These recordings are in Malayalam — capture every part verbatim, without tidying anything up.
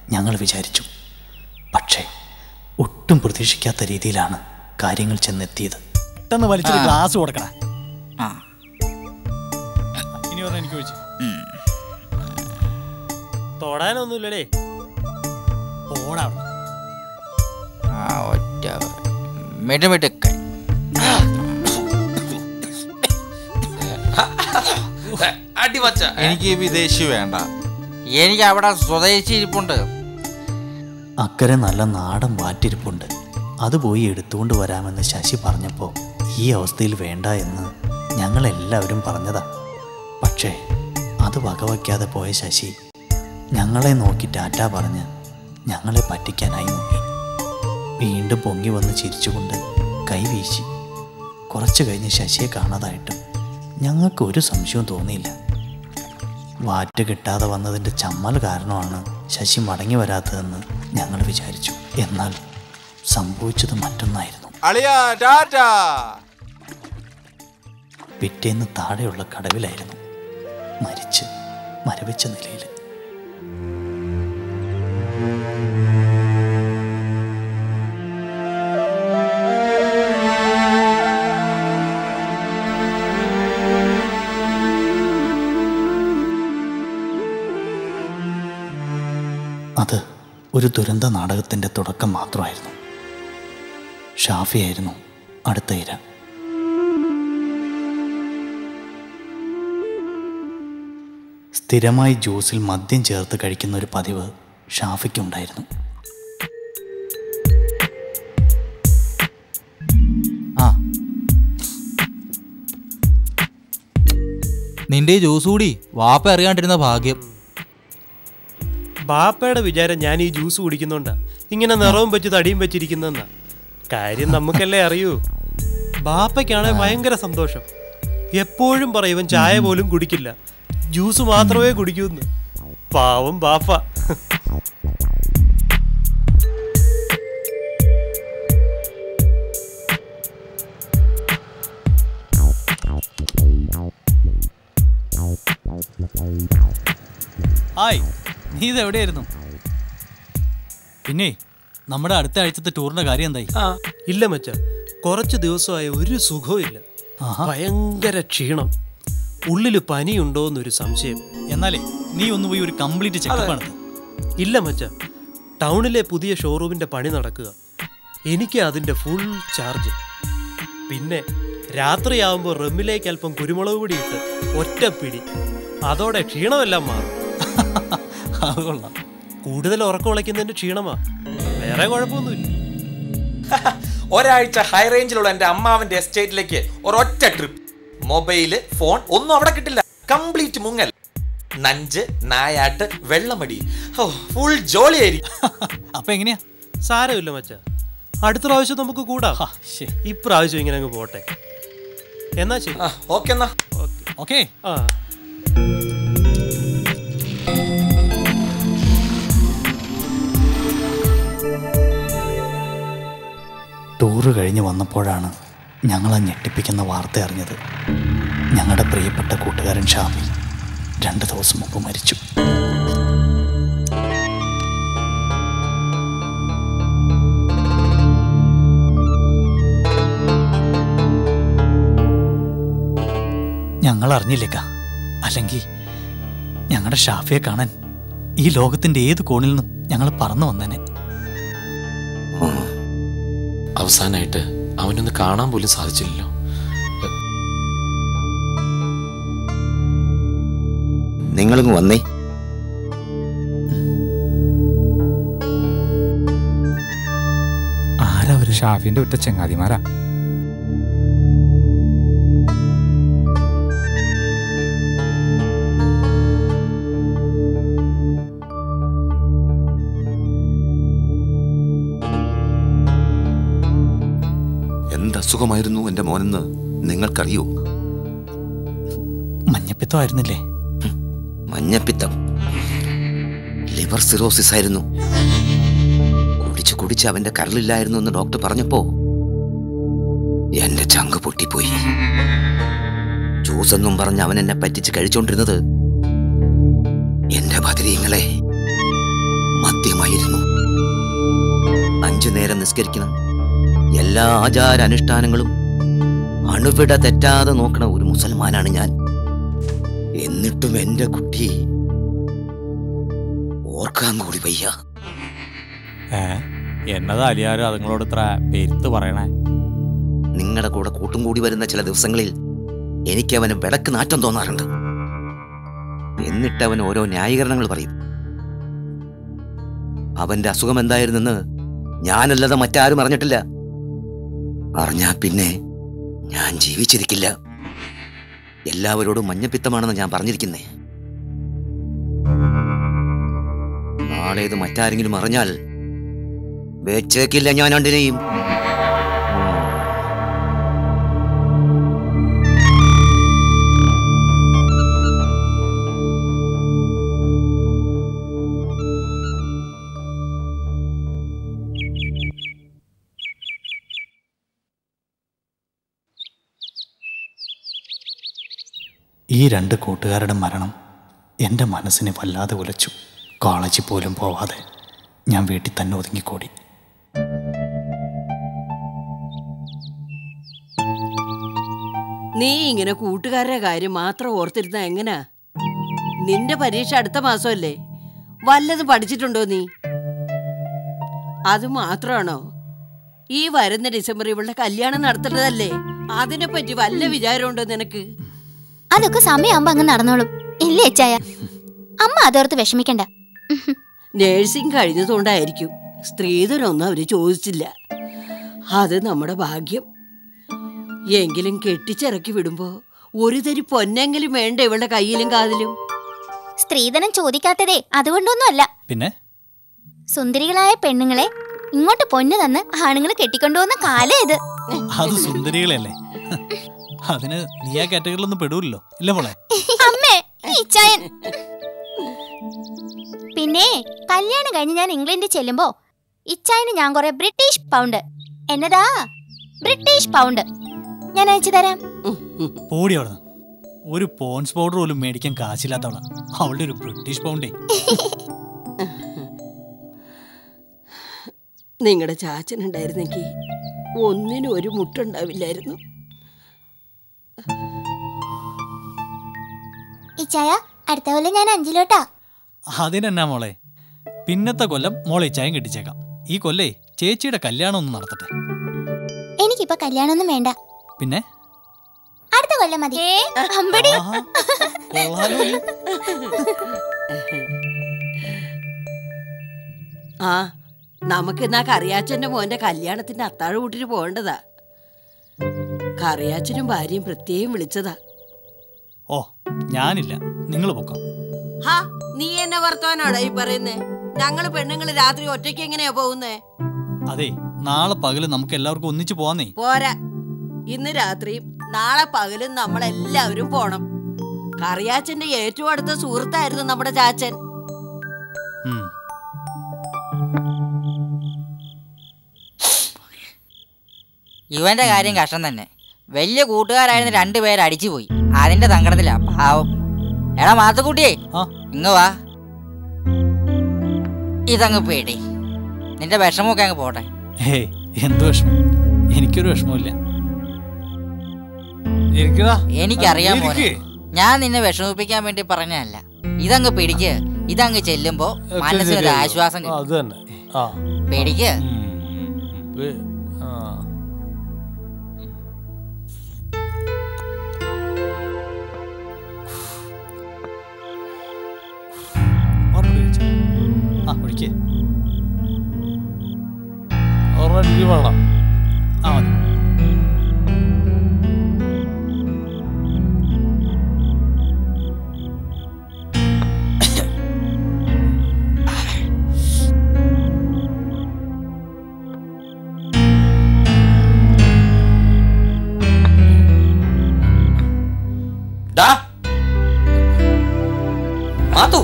ഞങ്ങൾ വിചാരിച്ചു. പക്ഷേ ഒട്ടും പ്രതീക്ഷിക്കാത്ത രീതിയിലാണ് കാര്യങ്ങൾ ചെന്നെത്തിയത്. പെട്ടെന്ന് വലിച്ചൊരു ഗ്ലാസ് കൊടുക്കണം. ഇനി പറഞ്ഞ എനിക്ക് ചോദിച്ചു തൊടാനൊന്നുമില്ലല്ലേ? ഓടാ എനിക്ക് വിദേശി വേണ്ട, എനിക്ക് അവിടെ സ്വദേശി ഇരിപ്പുണ്ട്. അക്കരെ നല്ല നാടൻ വാറ്റിരിപ്പുണ്ട്, അത് പോയി എടുത്തുകൊണ്ട് വരാമെന്ന് ശശി പറഞ്ഞപ്പോൾ ഈ അവസ്ഥയിൽ വേണ്ട എന്ന് ഞങ്ങളെല്ലാവരും പറഞ്ഞതാ. പക്ഷേ അത് വകവയ്ക്കാതെ പോയ ശശി ഞങ്ങളെ നോക്കി ടാറ്റ പറഞ്ഞ് ഞങ്ങളെ പറ്റിക്കാനായി നോക്കി. വീണ്ടും പൊങ്ങി വന്ന് ചിരിച്ചുകൊണ്ട് കൈവീശി. കുറച്ച് കഴിഞ്ഞ് ശശിയെ കാണാതായിട്ടും ഞങ്ങൾക്ക് ഒരു സംശയവും തോന്നിയില്ല. വാറ്റ് കിട്ടാതെ വന്നതിൻ്റെ ചമ്മൽ കാരണമാണ് ശശി മടങ്ങി വരാത്തതെന്ന് ഞങ്ങൾ വിചാരിച്ചു. എന്നാൽ സംഭവിച്ചത് മറ്റൊന്നായിരുന്നു. പിറ്റേന്ന് താഴെയുള്ള കടവിലായിരുന്നു, മരിച്ച് മരവിച്ച നിലയിൽ. അത് ഒരു ദുരന്ത നാടകത്തിൻ്റെ തുടക്കം മാത്രമായിരുന്നു. ഷാഫിയായിരുന്നു അടുത്ത ഇര. സ്ഥിരമായി ജ്യൂസിൽ മദ്യം ചേർത്ത് കഴിക്കുന്ന ഒരു പതിവ് ഷാഫിക്കുണ്ടായിരുന്നു. ആ നിന്റെ ജ്യൂസ് കൂടി വാപ്പ അറിയാണ്ടിരുന്ന ഭാഗ്യം. ബാപ്പയുടെ വിചാരം ഞാൻ ഈ ജ്യൂസ് കുടിക്കുന്നുണ്ടാ ഇങ്ങനെ നിറവും വെച്ച് തടിയും വെച്ചിരിക്കുന്നെന്നാ. കാര്യം നമുക്കല്ലേ അറിയൂ. ബാപ്പയ്ക്കാണെ ഭയങ്കര സന്തോഷം. എപ്പോഴും പറയും ചായ പോലും കുടിക്കില്ല, ജ്യൂസ് മാത്രമേ കുടിക്കൂന്ന്. പാവം ബാപ്പ. ഹായ്, നീ ഇതെവിടെയായിരുന്നു? പിന്നെ നമ്മുടെ അടുത്ത ആഴ്ചത്തെ ടൂറിന്റെ കാര്യം എന്തായി? ആ ഇല്ല മച്ചാ, കുറച്ച് ദിവസമായി ഒരു സുഖവും ഇല്ല. ഭയങ്കര ക്ഷീണം, ഉള്ളില് പനിയുണ്ടോന്നൊരു സംശയം. എന്നാലേ നീ ഒന്ന് പോയി ഒരു കംപ്ലീറ്റ് ചെക്കപ്പ് നടത്ത്. ഇല്ല മച്ചാ, ടൗണിലെ പുതിയ ഷോറൂമിന്റെ പണി നടക്കുക, എനിക്ക് അതിന്റെ ഫുൾ ചാർജ്. പിന്നെ രാത്രിയാവുമ്പോൾ റമ്മിലേക്ക് അല്പം കുരുമുളക് പൊടി ഇട്ട് ഒറ്റപ്പിടി, അതോടെ ക്ഷീണമെല്ലാം മാറും. അത് കൊള്ളാം. കൂടുതൽ ഉറക്കം ഉളയ്ക്കുന്നതിന്റെ ക്ഷീണമാ, വേറെ കുഴപ്പമൊന്നുമില്ല. ഒരാഴ്ച ഹൈ റേഞ്ചിലുള്ള എന്റെ അമ്മാവന്റെ എസ്റ്റേറ്റിലേക്ക് ഒരൊറ്റ ട്രിപ്പ്. മൊബൈല്, ഫോൺ ഒന്നും അവിടെ കിട്ടില്ല. കംപ്ലീറ്റ് മുങ്ങൽ, നഞ്ച്, നായാട്ട്, വെള്ളമടി, ഫുൾ ജോളിയായിരിക്കും. അപ്പൊ എങ്ങനെയാ? സാരമില്ല മച്ചാ, അടുത്ത പ്രാവശ്യം നമുക്ക് കൂടാ. ഇപ്രാവശ്യം ഇങ്ങനെ അങ്ങ് പോട്ടെ. എന്നാ ശരി. ഓക്കെ എന്നാ. ഓക്കെ. ആ ടൂറ് കഴിഞ്ഞ് വന്നപ്പോഴാണ് ഞങ്ങൾ ആ ഞെട്ടിപ്പിക്കുന്ന വാർത്ത അറിഞ്ഞത്. ഞങ്ങളുടെ പ്രിയപ്പെട്ട കൂട്ടുകാരൻ ഷാഫി രണ്ട് ദിവസം മുമ്പ് മരിച്ചു. ഞങ്ങൾ അറിഞ്ഞില്ലേക്കാ, അല്ലെങ്കിൽ ഞങ്ങളുടെ ഷാഫിയെ കാണാൻ ഈ ലോകത്തിന്റെ ഏത് കോണിൽ നിന്നും ഞങ്ങൾ പറന്നു വന്നേനെ. അവസാനായിട്ട് അവനൊന്ന് കാണാൻ പോലും സാധിച്ചില്ലല്ലോ. നിങ്ങളിങ്ങ് വന്നേ. ആരാ അവര്? ഷാഫിന്റെ ഒറ്റ ചങ്ങാതിമാരാ. എന്തസുഖമായിരുന്നു എന്റെ മോനെന്ന് നിങ്ങൾക്കറിയോ? മഞ്ഞപ്പിത്തമായിരുന്നില്ലേ? മഞ്ഞപ്പിത്തം, ലിവർ സിറോസിസ് ആയിരുന്നു. കുടിച്ച് കുടിച്ച് അവന്റെ കരളില്ലായിരുന്നു എന്ന് ഡോക്ടർ പറഞ്ഞപ്പോ എന്റെ ചങ്ക് പൊട്ടിപ്പോയി. ജ്യൂസ് എന്നും പറഞ്ഞ് അവൻ എന്നെ പറ്റിച്ച് കഴിച്ചോണ്ടിരുന്നത് എന്റെ ബദരീങ്ങളെ മദ്യമായി നിസ്കരിക്കണം. എല്ലാ ആചാര അനുഷ്ഠാനങ്ങളും അണുവിട തെറ്റാതെ നോക്കണ ഒരു മുസൽമാനാണ് ഞാൻ. എന്നിട്ടും എന്റെ കുട്ടി ഓർക്കാൻ കൂടി വയ്യ. എന്നതാ അലിയാരും അതുങ്ങളോട് ഇത്ര പെരുത്ത് പറയണേ? നിങ്ങളുടെ കൂടെ കൂട്ടും കൂടി വരുന്ന ചില ദിവസങ്ങളിൽ എനിക്ക് അവന് വിടക്ക് നാറ്റം തോന്നാറുണ്ട്. എന്നിട്ട് അവൻ ഓരോ ന്യായീകരണങ്ങൾ പറയും. അവന്റെ അസുഖം എന്തായിരുന്നെന്ന് ഞാനല്ലാതെ മറ്റാരും അറിഞ്ഞിട്ടില്ല. അറിഞ്ഞാ പിന്നെ ഞാൻ ജീവിച്ചിരിക്കില്ല. എല്ലാവരോടും മഞ്ഞപ്പിത്തമാണെന്ന് ഞാൻ പറഞ്ഞിരിക്കുന്നേ. നാളെ ഇത് മറ്റാരെങ്കിലും അറിഞ്ഞാൽ വെച്ചേക്കില്ല ഞാൻ രണ്ടിനെയും. ഈ രണ്ട് കൂട്ടുകാരുടെ മരണം എൻ്റെ മനസ്സിനെ വല്ലാതെ ഉലച്ചു. കോളേജിൽ പോലും പോവാതെ ഞാൻ വീട്ടിൽ തന്നെ ഒതുങ്ങിക്കൂടി. നീ ഇങ്ങനെ കൂട്ടുകാരുടെ കാര്യം മാത്രം ഓർത്തിരുന്ന എങ്ങനാ? നിന്റെ പരീക്ഷ അടുത്ത മാസമല്ലേ? വല്ലതും പഠിച്ചിട്ടുണ്ടോ നീ? അത് മാത്രമാണോ? ഈ വരുന്ന ഡിസംബർ ഇവളുടെ കല്യാണം നടത്തേണ്ടതല്ലേ? അതിനെപ്പറ്റി വല്ല വിചാരമുണ്ടോ നിനക്ക്? അതൊക്കെ സമയമാകുമ്പോ അങ്ങ് നടന്നോളും. ഇല്ലേ അച്ചായ? അമ്മ അതോർത്ത് വിഷമിക്കണ്ട. നേഴ്സിംഗ് കഴിഞ്ഞതുകൊണ്ടായിരിക്കും സ്ത്രീധനൊന്നും അവര് ചോദിച്ചില്ല. അത് നമ്മുടെ ഭാഗ്യം. എങ്കിലും കെട്ടിച്ചിറക്കി വിടുമ്പോ ഒരു തരി പൊന്നെങ്കിലും വേണ്ട ഇവളുടെ കയ്യിലും കാതിലും. സ്ത്രീധനം ചോദിക്കാത്തതേ അതുകൊണ്ടൊന്നും അല്ല. പിന്നെ സുന്ദരികളായ പെണ്ണുങ്ങളെ ഇങ്ങോട്ട് പൊന്നു തന്ന് ആണുങ്ങൾ കെട്ടിക്കൊണ്ടുപോകുന്ന കാലം ഇത്. അത് സുന്ദരികളല്ലേ? അതിന് നീ ആ കാറ്റഗറിയിലൊന്നും പെടൂല്ലോ, ഇല്ല മോളെ? അമ്മേ, ഇച്ചായൻ. പിന്നെ കല്യാണം കഴിഞ്ഞ് ഞാൻ ഇംഗ്ലണ്ടിൽ ചെല്ലുമ്പോ ഇച്ചായന് ഞാൻ കുറെ ബ്രിട്ടീഷ് പൗണ്ട്, എന്നതാ ബ്രിട്ടീഷ് പൗണ്ട് ഞാൻ അയച്ചു തരാം. ഓടി അവിടെ ഒരു പോൺസ് പൗഡർ പോലും മേടിക്കാൻ കാശില്ലാത്തവള അവളുടെ ഒരു ബ്രിട്ടീഷ് പൗണ്ടേ. നിങ്ങളുടെ ചാച്ചൻ ഉണ്ടായിരുന്നെങ്കിൽ ഒന്നിനും ഒരു മുട്ടുണ്ടാവില്ലായിരുന്നു. ഇച്ചായ, അടുത്ത കൊല്ലം ഞാൻ അഞ്ചിലോട്ടാ. അതിനെന്നാ മോളെ, പിന്നത്തെ കൊല്ലം മോളെ ചായം കെട്ടിച്ചേക്കാം. ഈ കൊല്ലേ ചേച്ചിയുടെ കല്യാണം ഒന്ന് നടത്തട്ടെ. എനിക്കിപ്പോ കല്യാണമൊന്നും വേണ്ട. പിന്നെ അടുത്ത കൊല്ലം മതി. അമ്പടി. ആ, നമുക്ക് എന്നാ കറിയാച്ചന്റെ മോന്റെ കല്യാണത്തിന്റെ അത്താഴ കൂട്ടിന് പോകേണ്ടതാ. കറിയാച്ചനും ഭാര്യയും പ്രത്യേകം വിളിച്ചതാ. ഓ, ഞാനില്ല, നിങ്ങൾ പൊക്കോ. ഹാ, നീ എന്നെ വർത്തമാനാണോ ഈ പറയുന്നേ? ഞങ്ങള് പെണ്ണുങ്ങള് രാത്രി ഒറ്റയ്ക്ക് എങ്ങനെയാ പോകുന്നേ? അതെ, നാളെ പകല് നമുക്ക് എല്ലാവർക്കും ഒന്നിച്ചു പോവാന്നേ. പോരാ, ഇന്ന് രാത്രിയും നാളെ പകലും നമ്മളെല്ലാവരും പോണം. കറിയാച്ചന്റെ ഏറ്റവും അടുത്ത സുഹൃത്തായിരുന്നു നമ്മുടെ ചാച്ചൻ. ഇവന്റെ കാര്യം കഷ്ടം തന്നെ. വലിയ കൂട്ടുകാരായിരുന്ന രണ്ടുപേരെ അടിച്ചുപോയി. അതിന്റെ സങ്കടത്തിലാ പാവം. എടാ മാത്തുക്കുട്ടിയേ, ഇങ്ങ് വാ. ഇതങ്ങ് പേടി. നിന്റെ വിഷമമൊക്കെ അങ്ങ് പോട്ടെ. ഹേ, എന്ത് വിഷമം? എനിക്കൊരു വിഷമമില്ല. എനിക്കറിയാൻ മോനെ, ഞാൻ നിന്നെ വിഷമിപ്പിക്കാൻ വേണ്ടി പറഞ്ഞതല്ല. ഇതങ്ങ് പിടിക്ക്. ഇതങ്ങ് ചെല്ലുമ്പോ മനസ്സിനൊരു ആശ്വാസം കിട്ടും. പിടിക്ക്. വേണം. ആ മതി. മാത്തു,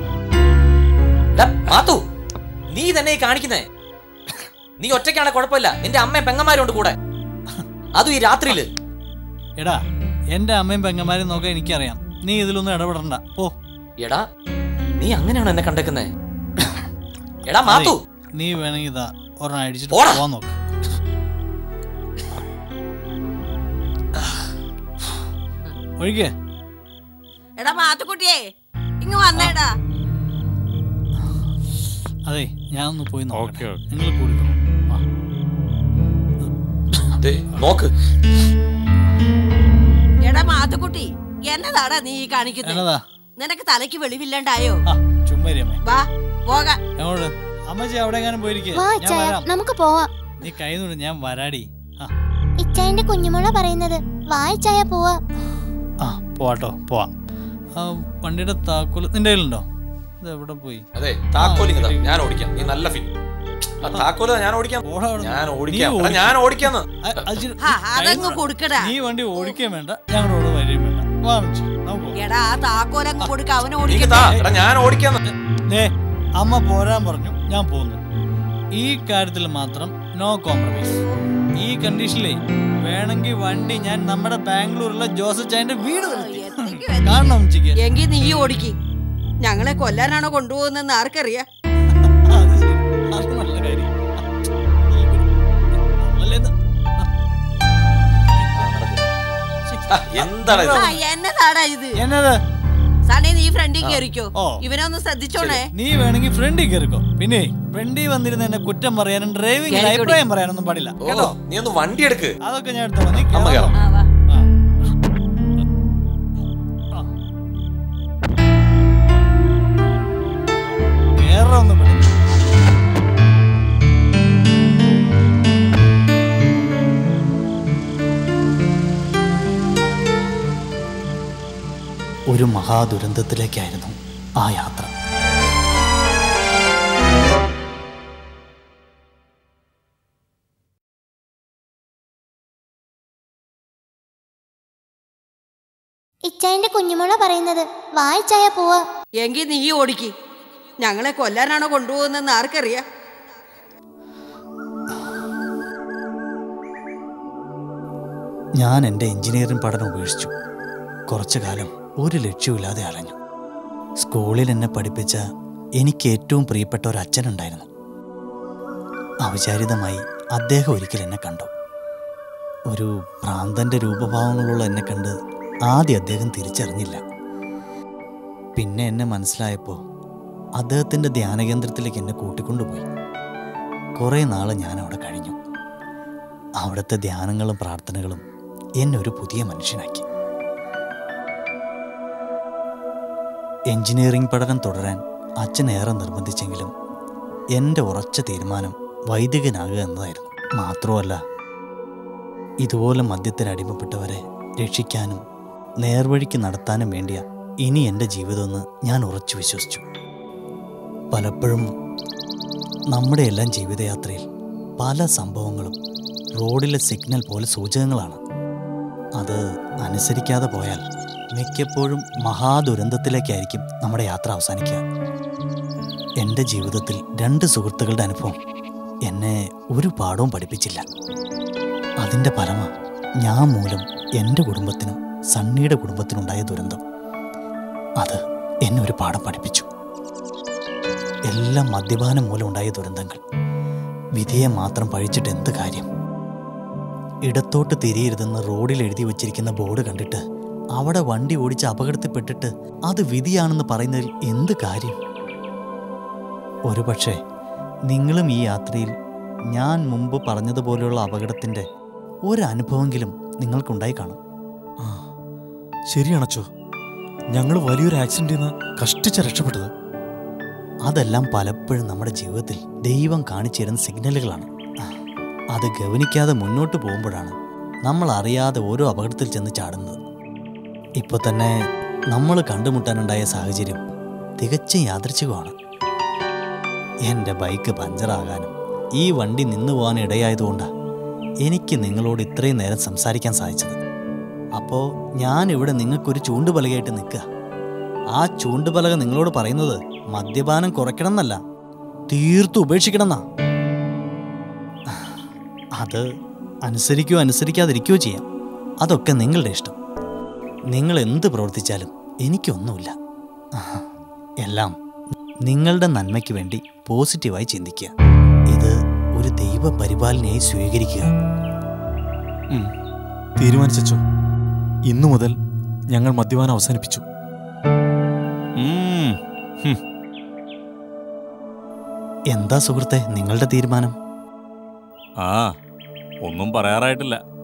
മാത്തു, നീ തന്നെ കാണിക്കുന്നേ? നീ ഒറ്റയ്ക്കാണ് കുഴപ്പമില്ല, നിന്റെ അമ്മയും പെങ്ങന്മാരുണ്ട് കൂടെ, അതും ഈ രാത്രിയില്. എടാ, എന്റെ അമ്മയും പെങ്ങന്മാരും നോക്കാൻ എനിക്കറിയാം. നീ ഇതിലൊന്നും ഇടപെടണ്ട. ഓ എടാ, നീ അങ്ങനെയാണോ എന്നെ കണ്ടേക്കുന്നേ? എടാ മാത്തു, നീ വേണമെങ്കിൽ ഇതാ ഒരെണ്ണം അടിച്ചിട്ട് പോവാൻ നോക്ക്. ഒഴിക്കേ. എടാ മാത്തുക്കുട്ടിയേ, ഇങ്ങ് വന്നേടാ. അതെ, ഞാൻ ഒന്ന് പോയി ഓക്കെ ഓക്കെ. നിങ്ങൾ കൂടി നോക്ക്. എടാ മാത്തുക്കുട്ടി, എന്നതാടാ നീ കാണിക്കുന്നത്? എന്നതാ? നിനക്ക് തലയ്ക്ക് വെളിവില്ലാണ്ടായോ? ചുമ്മാരിയമ്മേ. വാ പോകാം. എങ്ങോട്ട്? അമ്മച്ചി അവിടെ എങ്ങാനും പോയിരിക്കേ. വാ ഞാൻ ഇച്ചായ, വരാം. നമുക്ക് പോവാം. നീ കൈ നോട്, ഞാൻ വരാടി. ഇച്ചായന്റെ കുഞ്ഞുമോള പറയുന്നത്. വാ ഇച്ചായ, പോവാ. ആ പോവാട്ടോ, പോവാം. ആ വണ്ടിയുടെ താക്കോല് നിന്റെ കയ്യിലുണ്ടോ? ഇത് എവിടെ പോയി? അതെ, താക്കോലിങ് ഞാൻ ഓടിക്കാം. നീ നല്ല ഫിറ്റ്. താക്കോല ഞാൻ ഓടിക്കാം. ഞാൻ ഓടിക്കാം. ഞാൻ ഓടിക്കാന്ന്. അതങ്ങ് കൊടുക്കടാ. നീ വണ്ടി ഓടിക്കാൻ വേണ്ട, ഞങ്ങളോട് വരികയും വേണ്ട. വാ അമ്മച്ചി, നമുക്ക് പോവാം. എടാ ആ താക്കോലങ്ങ് കൊടുക്ക, അവനെ ഓടിക്കട്ടെ. ഞാൻ ഓടിക്കാന്ന്. ദേ, അമ്മ പോരാൻ പറഞ്ഞു, ഞാൻ പോന്നു. ഈ കാര്യത്തിൽ മാത്രം നോ കോംപ്രമൈസ്. ഈ കണ്ടീഷനിലേ വേണമെങ്കിൽ വണ്ടി ഞാൻ നമ്മുടെ ബാംഗ്ലൂരിലെ ജോസഫ് ചായന്റെ വീട് കാണണം അമ്മച്ചിക്ക്. എങ്കിൽ നീ ഓടിക്ക്. ഞങ്ങളെ കൊല്ലാനാണോ കൊണ്ടുപോകുന്നെന്ന് ആർക്കറിയാം? അത് നല്ല കാര്യം. എന്നതാടാ ഇത്? എന്നത്? സണി, നീ ഫ്രണ്ടിൽ കയറിക്കോ. ഇവനെ ഒന്ന് ശ്രദ്ധിച്ചോണേ. നീ വേണമെങ്കിൽ ഫ്രണ്ടിൽ കയറിക്കോ. പിന്നെ ഫ്രണ്ടിൽ വന്നിരുന്ന എന്നെ കുറ്റം പറയാനും ഡ്രൈവിംഗ് അഭിപ്രായം പറയാനൊന്നും പാടില്ല കേട്ടോ. നീ ഒന്ന് വണ്ടി എടുക്ക്. അതൊക്കെ ഞാൻ എടുത്തോളാം. നീ കേറൊന്നും പറ്റില്ല. ഒരു മഹാദുരന്തത്തിലേക്കായിരുന്നു ആ യാത്ര. ഇച്ചായന്റെ കുഞ്ഞുമോള പറയുന്നത്. വാ ഇച്ചായ, പോവാ. എങ്കിൽ നീ ഓടിക്ക്. ഞങ്ങളെ കൊല്ലാനാണോ കൊണ്ടുപോകുന്നെന്ന് ആർക്കറിയാം? ഞാൻ എൻ്റെ എഞ്ചിനീയറിംഗ് പഠനം ഉപേക്ഷിച്ചു. കുറച്ചു കാലം ഒരു ലക്ഷ്യമില്ലാതെ അലഞ്ഞു. സ്കൂളിൽ എന്നെ പഠിപ്പിച്ച എനിക്ക് ഏറ്റവും പ്രിയപ്പെട്ട ഒരു അച്ഛനുണ്ടായിരുന്നു. അവിചാരിതമായി അദ്ദേഹം ഒരിക്കൽ എന്നെ കണ്ടു. ഒരു ഭ്രാന്തൻ്റെ രൂപഭാവങ്ങളുള്ള എന്നെ കണ്ട് ആദ്യം അദ്ദേഹം തിരിച്ചറിഞ്ഞില്ല. പിന്നെ എന്നെ മനസ്സിലായപ്പോൾ അദ്ദേഹത്തിൻ്റെ ധ്യാനകേന്ദ്രത്തിലേക്ക് എന്നെ കൂട്ടിക്കൊണ്ടുപോയി. കുറേ നാൾ ഞാൻ അവിടെ കഴിഞ്ഞു. അവിടുത്തെ ധ്യാനങ്ങളും പ്രാർത്ഥനകളും എന്നെ ഒരു പുതിയ മനുഷ്യനാക്കി. എഞ്ചിനീയറിംഗ് പഠനം തുടരാൻ അച്ഛൻ ഏറെ നിർബന്ധിച്ചെങ്കിലും എൻ്റെ ഉറച്ച തീരുമാനം വൈദികനാകുക എന്നതായിരുന്നു. മാത്രമല്ല, ഇതുപോലെ മദ്യത്തിന് അടിമപ്പെട്ടവരെ രക്ഷിക്കാനും നേർവഴിക്ക് നടത്താനും വേണ്ടിയ ഇനി എൻ്റെ ജീവിതമെന്ന് ഞാൻ ഉറച്ചു വിശ്വസിച്ചു. പലപ്പോഴും നമ്മുടെ എല്ലാം ജീവിതയാത്രയിൽ പല സംഭവങ്ങളും റോഡിലെ സിഗ്നൽ പോലെ സൂചകങ്ങളാണ്. അത് അനുസരിക്കാതെ പോയാൽ മിക്കപ്പോഴും മഹാദുരന്തത്തിലേക്കായിരിക്കും നമ്മുടെ യാത്ര അവസാനിക്കുക. എൻ്റെ ജീവിതത്തിൽ രണ്ട് സുഹൃത്തുക്കളുടെ അനുഭവം എന്നെ ഒരു പാഠവും പഠിപ്പിച്ചില്ല. അതിൻ്റെ ഫലമാണ് ഞാൻ മൂലം എൻ്റെ കുടുംബത്തിനും സണ്ണിയുടെ കുടുംബത്തിനുണ്ടായ ദുരന്തം. അത് എന്നെ ഒരു പാഠം പഠിപ്പിച്ചു. എല്ലാം മദ്യപാനം മൂലം ഉണ്ടായ ദുരന്തങ്ങൾ. വിധിയെ മാത്രം പഴിച്ചിട്ട് എന്ത് കാര്യം? ഇടത്തോട്ട് തിരിയരുതെന്ന് റോഡിൽ എഴുതി വച്ചിരിക്കുന്ന ബോർഡ് കണ്ടിട്ട് അവിടെ വണ്ടി ഓടിച്ച് അപകടത്തിൽപ്പെട്ടിട്ട് അത് വിധിയാണെന്ന് പറയുന്നതിൽ എന്ത് കാര്യം? ഒരുപക്ഷെ നിങ്ങളും ഈ യാത്രയിൽ ഞാൻ മുമ്പ് പറഞ്ഞതുപോലെയുള്ള അപകടത്തിൻ്റെ ഒരനുഭവമെങ്കിലും നിങ്ങൾക്കുണ്ടായി കാണും. ആ ശരിയാണച്ചോ, ഞങ്ങൾ വലിയൊരു ആക്സിഡന്റിൽ നിന്ന് കഷ്ടിച്ച് രക്ഷപ്പെട്ടത്. അതെല്ലാം പലപ്പോഴും നമ്മുടെ ജീവിതത്തിൽ ദൈവം കാണിച്ചു തരുന്ന സിഗ്നലുകളാണ്. അത് ഗവനിക്കാതെ മുന്നോട്ട് പോകുമ്പോഴാണ് നമ്മൾ അറിയാതെ ഓരോ അപകടത്തിൽ ചെന്ന് ചാടുന്നത്. ഇപ്പോൾ തന്നെ നമ്മൾ കണ്ടുമുട്ടാനുണ്ടായ സാഹചര്യം തികച്ചും യാദൃച്ഛികമാണ്. എൻ്റെ ബൈക്ക് പഞ്ചറാകാനും ഈ വണ്ടി നിന്നു പോകാൻ ഇടയായതുകൊണ്ടാണ് എനിക്ക് നിങ്ങളോട് ഇത്രയും നേരം സംസാരിക്കാൻ സാധിച്ചത്. അപ്പോൾ ഞാനിവിടെ നിങ്ങൾക്കൊരു ചൂണ്ടുപലകയായിട്ട് നിൽക്കുക. ആ ചൂണ്ടുപലക നിങ്ങളോട് പറയുന്നത് മദ്യപാനം കുറയ്ക്കണം എന്നല്ല, തീർത്തും ഉപേക്ഷിക്കണം എന്നാ. അത് അനുസരിക്കുകയോ അനുസരിക്കാതിരിക്കുകയോ ചെയ്യാം. അതൊക്കെ നിങ്ങളുടെ ഇഷ്ടം. നിങ്ങൾ എന്ത് പ്രവർത്തിച്ചാലും എനിക്കൊന്നുമില്ല. എല്ലാം നിങ്ങളുടെ നന്മയ്ക്ക് വേണ്ടി പോസിറ്റീവായി ചിന്തിക്കുക. ഇത് ഒരു ദൈവ പരിപാലനയായി സ്വീകരിക്കുക. തീരുമാനിച്ചോ? ഇന്നു മുതൽ ഞങ്ങൾ മദ്യപാനം അവസാനിപ്പിച്ചു. എന്താ സുഹൃത്തെ നിങ്ങളുടെ തീരുമാനം? ആ ഒന്നും പറയാറായിട്ടില്ല.